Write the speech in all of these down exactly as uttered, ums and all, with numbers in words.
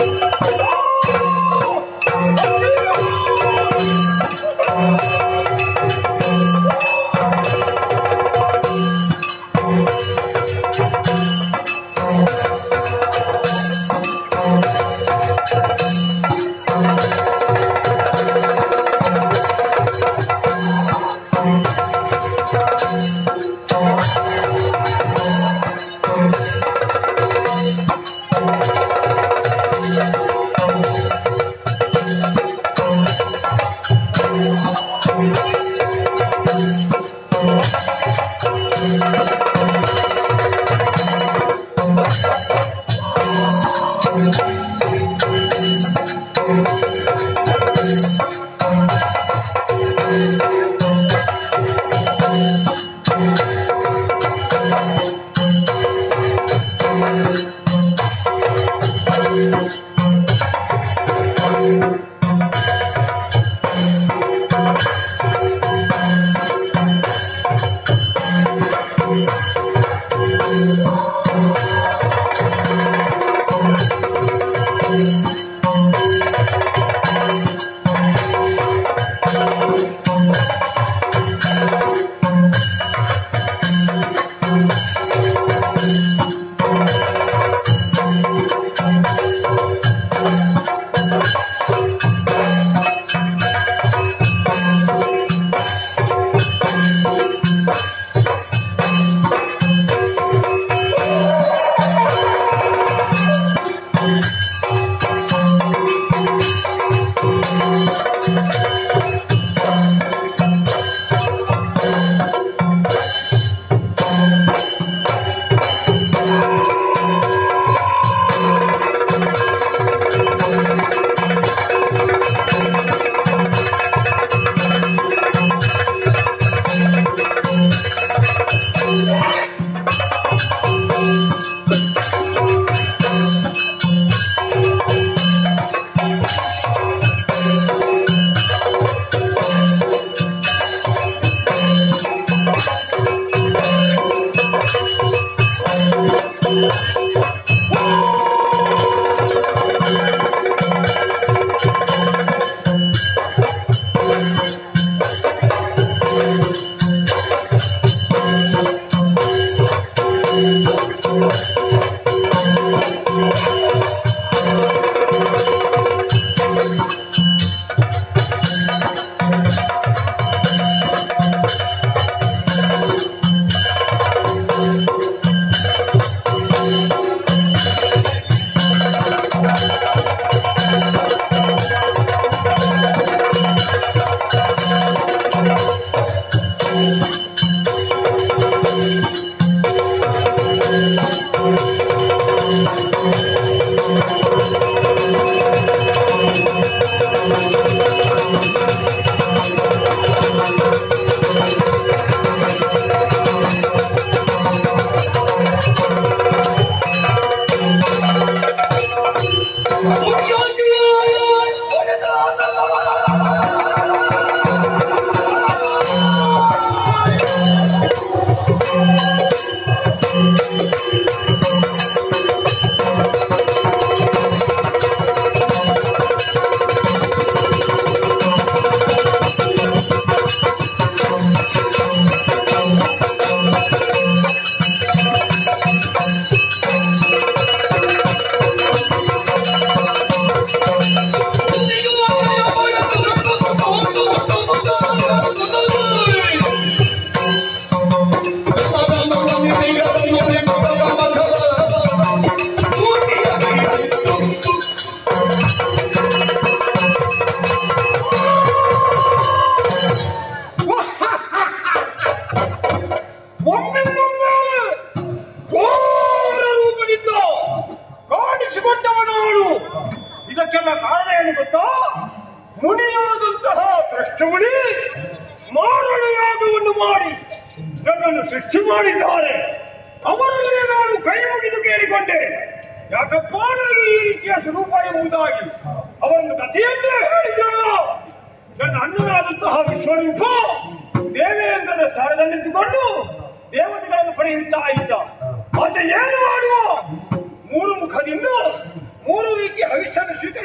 ಮೂರು ಮುಖದಿಂದ ಮೂರು ರೀತಿಯ ಹವಿಷ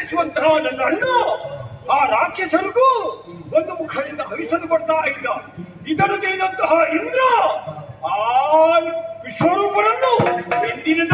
ಎನಿಸುವಂತಹ ನನ್ನ ಅಣ್ಣ ಆ ರಾಕ್ಷಸನಿಗೂ ಒಂದು ಮುಖದಿಂದ ಹವಿಸಲು ಕೊಡ್ತಾ ಇದ್ದ. ಇದನ್ನು ತಿಳಿದಂತಹ ಇಂದ್ರ ಆ ವಿಶ್ವರೂಪನನ್ನು ಹಿಂದಿನಿಂದ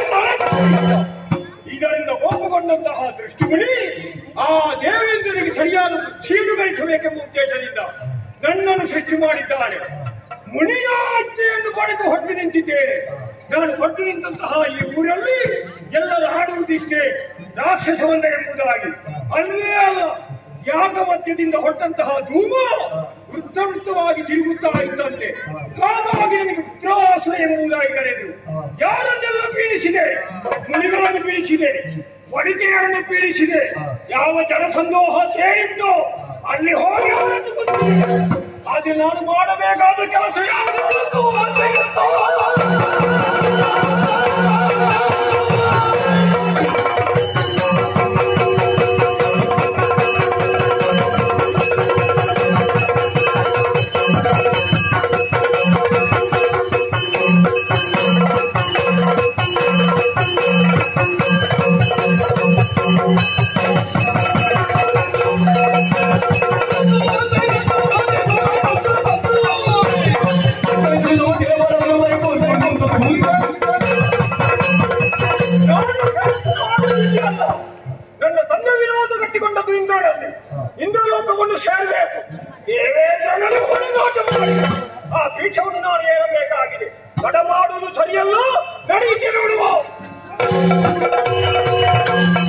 ಇದರಿಂದ ಕೋಪಗೊಂಡಂತಹ ದೃಷ್ಟಿಮುನಿ ಆ ದೇವೇಂದ್ರನಿಗೆ ಸರಿಯಾದ ಬುದ್ಧಿಯನ್ನು ಗಳಿಸಬೇಕೆಂಬ ಉದ್ದೇಶದಿಂದ ನನ್ನನ್ನು ಸೃಷ್ಟಿ ಮಾಡಿದ್ದಾನೆ. ಮುನಿಯ ಆಜ್ಞೆಯನ್ನು ಪಡೆದು ಹೊಟ್ಟು ನಿಂತಿದ್ದೇನೆ. ನಾನು ಹೊಟ್ಟು ನಿಂತಹ ಈ ಊರಲ್ಲಿ ಎಲ್ಲರ ಆಡುವುದಿಷ್ಟೇ ರಾಕ್ಷಸವಂದ ಎಂಬುದಾಗಿ. ಅಲ್ಲೇ ಅಲ್ಲ, ಯಾಗ ಮಧ್ಯದಿಂದ ಹೊಟ್ಟಂತಹ ಧೂಮ ವೃತ್ತ ವೃತ್ತವಾಗಿ ತಿರುಗುತ್ತಾ ಇದ್ದಂತೆ. ಹಾಗಾಗಿ ನನಗೆ ವೃತ್ರಾಸುರ ಎಂಬುದಾಗಿ ಕರೆದು ಯಾರನ್ನೆಲ್ಲ ಪೀಡಿಸಿದೆ, ಮುನಿಗಳನ್ನು ಪೀಡಿಸಿದೆ, ವನಿತೆಯರನ್ನು ಪೀಡಿಸಿದೆ. ಯಾವ ಜನಸಂದೋಹ ಸೇರಿದ್ದೋ ಅಲ್ಲಿ ಹೋಗಿ ಅವರನ್ನು ಗೊತ್ತಿದೆ. ಆದರೆ ನಾನು ಮಾಡಬೇಕಾದ ಕೆಲಸ ಯಾವುದು? ನನ್ನ ತನ್ನ ವಿರೋಧ ಕಟ್ಟಿಕೊಂಡದ್ದು ಇಂದ್ರನಲ್ಲಿ. ಇಂದ್ರಲೋಕವನ್ನು ಸೇರಬೇಕು. ದೇವೇಂದ್ರನಲ್ಲಿ ಹೊಡೆದಾಟ ಮಾಡಿ ಆ ಪೀಠವನ್ನು ನಾನು ಏರಬೇಕಾಗಿದೆ. ತಡ ಮಾಡುವುದು ಸರಿಯಲ್ಲ. ನಡೆಯುತ್ತೆ ನೋಡುವ.